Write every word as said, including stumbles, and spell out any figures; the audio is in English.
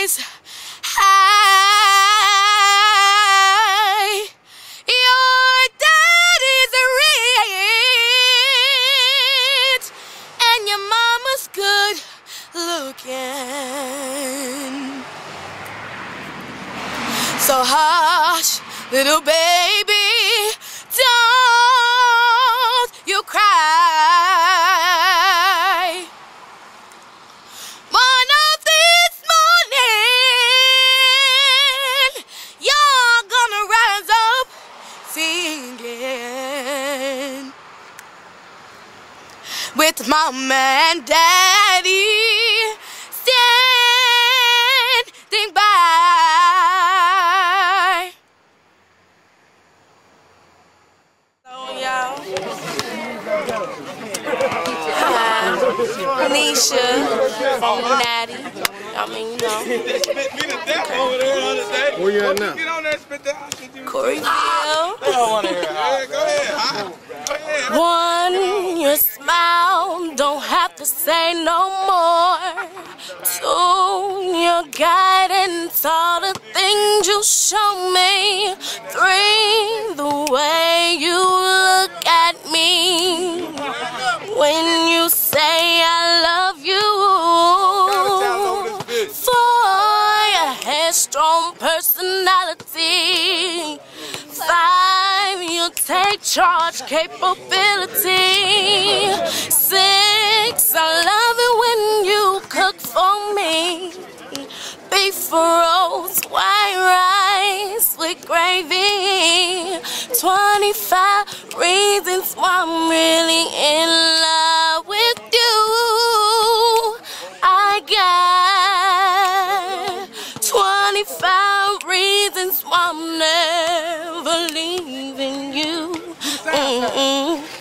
always high. Your daddy's rich and your mama's good looking. So hush, little baby, don't you cry. One of this morning, you're gonna rise up singing with mama and daddy standing by. So y'all, hi, Nisha, Natty. I mean, you know. Where you at now? Coreyville. I don't want to hear it. Go ahead. Go ahead. One, your smile, don't have to say no more. Two, your guidance, all the things you show me. Three, the way you look at me when you say I love you. Four, your headstrong personality. Five, you take charge capability. Six, I love it when you cook for me. Beef rolls, white rice with gravy. Twenty-five reasons why I'm really in love with you. I got twenty-five reasons why I'm never leaving you. Mm-mm.